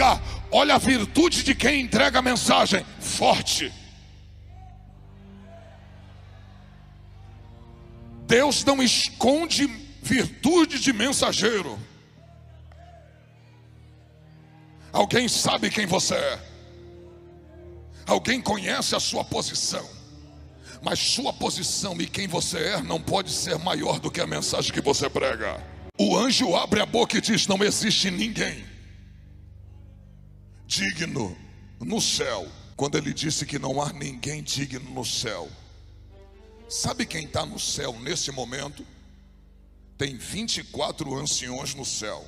cá, olha a virtude de quem entrega a mensagem: forte. Deus não esconde virtude de mensageiro. Alguém sabe quem você é. Alguém conhece a sua posição. Mas sua posição e quem você é não pode ser maior do que a mensagem que você prega. O anjo abre a boca e diz: não existe ninguém digno no céu. Quando ele disse que não há ninguém digno no céu, sabe quem está no céu nesse momento? Tem 24 anciões no céu.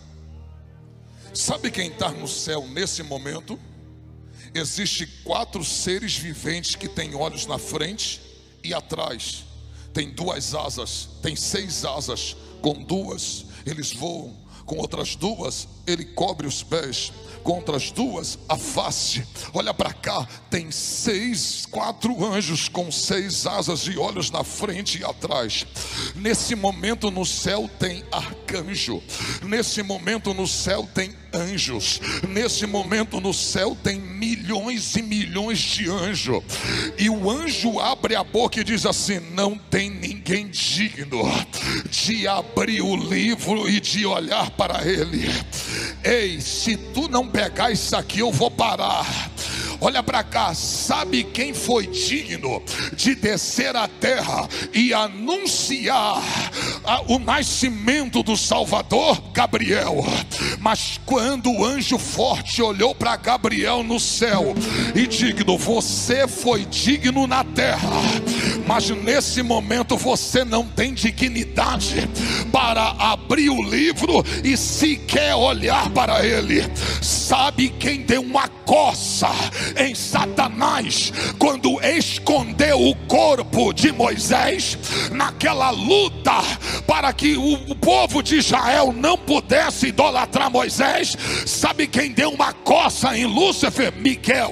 Sabe quem está no céu nesse momento? Existem 4 seres viventes que têm olhos na frente e atrás. Tem 2 asas, tem 6 asas. Com 2 eles voam, com outras 2 ele cobre os pés, com outras 2 a face. Olha para cá, tem 4 anjos com 6 asas e olhos na frente e atrás. Nesse momento no céu tem arcanjo. Nesse momento no céu tem anjos. Nesse momento no céu tem milhões e milhões de anjos. E o anjo abre a boca e diz assim: não tem ninguém digno de abrir o livro e de olhar para ele. Ei, se tu não pegar isso aqui, eu vou parar. Olha para cá, sabe quem foi digno de descer à terra e anunciar o nascimento do Salvador? Gabriel. Mas quando o anjo forte olhou para Gabriel no céu e digno, você foi digno na terra, mas nesse momento você não tem dignidade para abrir o livro e sequer olhar para ele. Sabe quem deu uma coça em Satanás quando escondeu o corpo de Moisés naquela luta para que o povo de Israel não pudesse idolatrar Moisés? Sabe quem deu uma coça em Lúcifer? Miguel.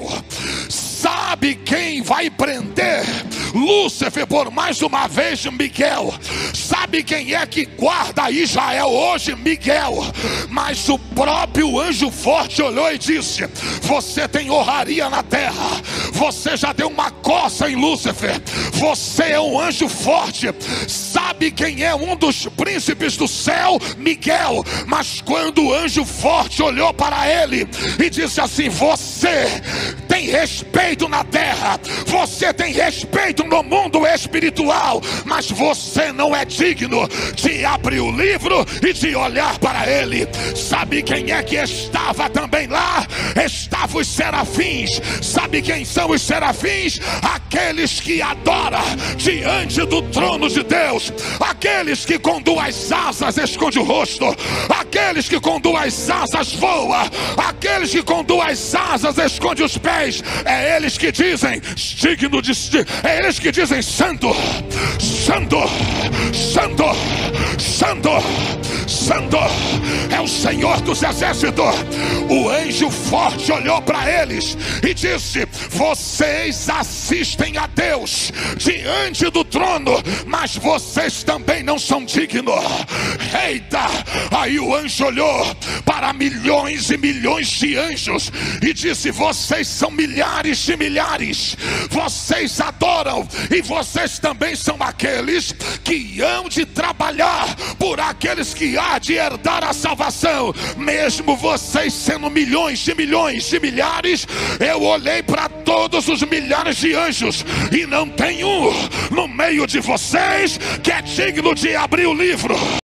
Sabe quem vai prender Lúcifer por mais uma vez? Miguel. Sabe quem é que guarda Israel hoje? Miguel. Mas o próprio anjo forte olhou e disse: você tem honraria na terra, você já deu uma coça em Lúcifer, você é um anjo forte. Sabe quem é um dos príncipes do céu? Miguel. Mas quando o anjo forte olhou para ele e disse assim: você tem respeito na terra, você tem respeito no mundo espiritual, mas você não é digno de abrir o livro e de olhar para ele. Sabe quem é que estava também lá? Estavam os serafins. Sabe quem são os serafins? Aqueles que adoram diante do trono de Deus, aqueles que com 2 asas esconde o rosto, aqueles que com 2 asas voa, aqueles que com 2 asas esconde os pés. É eles que dizem digno de, é eles que dizem santo, santo, santo, santo, santo é o Senhor dos exércitos. O anjo forte olhou para eles e disse: vocês assistem a Deus diante do trono, mas vocês também não são dignos. Eita! Aí o anjo olhou para milhões e milhões de anjos e disse: vocês são milhares de milhares, vocês adoram, e vocês também são aqueles que hão de trabalhar por aqueles que há de herdar a salvação. Mesmo vocês sendo milhões de milhares, eu olhei para todos os milhares de anjos e não tem um no meio de vocês que é digno de abrir o livro.